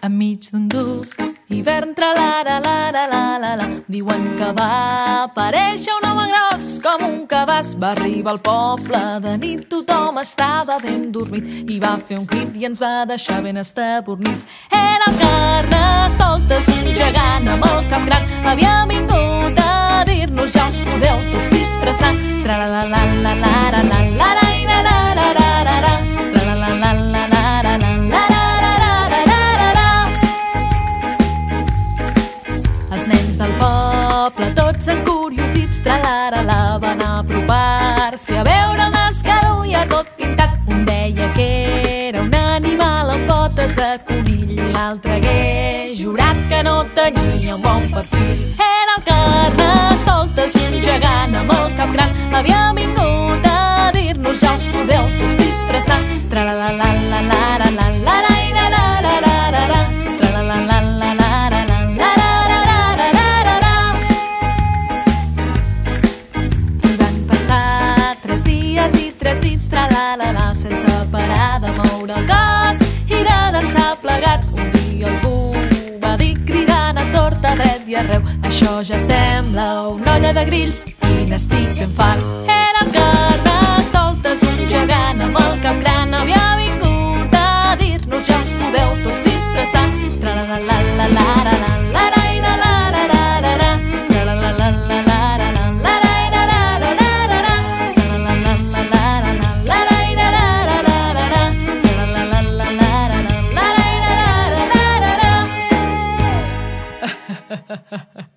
enmig d'un dur hivern, tra-la-la-la-la-la-la. Diuen que va aparèixer un home gros com un cabàs. Va arribar al poble de nit, tothom estava ben dormit i va fer un crit i ens va deixar ben estabornits. Era el Carnestoltes, un gegant amb el cap gran. Havia vingut a dir-nos: ja us podeu tots disfressar. Tra-la-la-la-la-la-la-la-la-la-la-la-la-la-la. Els nens del poble, tots encuriosits, tra-la-la-la, van apropar-se a veure el Nascaro ja tot pintat. Un deia que era un animal amb potes de conill i l'altre hagués jurat que no tenia un bon perfil. Era el Carnestoltes, un gegant amb el cap gran. Havia vingut a dir-nos: ja us podeu tots disfressar. Tra-la-la-la-la-la-la-la-la-la-la-la-la-la. Tra-la-la-la, sense parar de moure el cos i de dansar plegats. Un dia algú va dir cridant a tort, a dret i arreu: això ja sembla una olla de grills i n'estic ben fart. Era el Carnestoltes, un gegant amb el cap gran. Havia vingut a dir-nos: ja us podeu tots disfressar. Tra-la-la-la-la-la-la-la-la-la-la-la-la. Ha ha ha ha.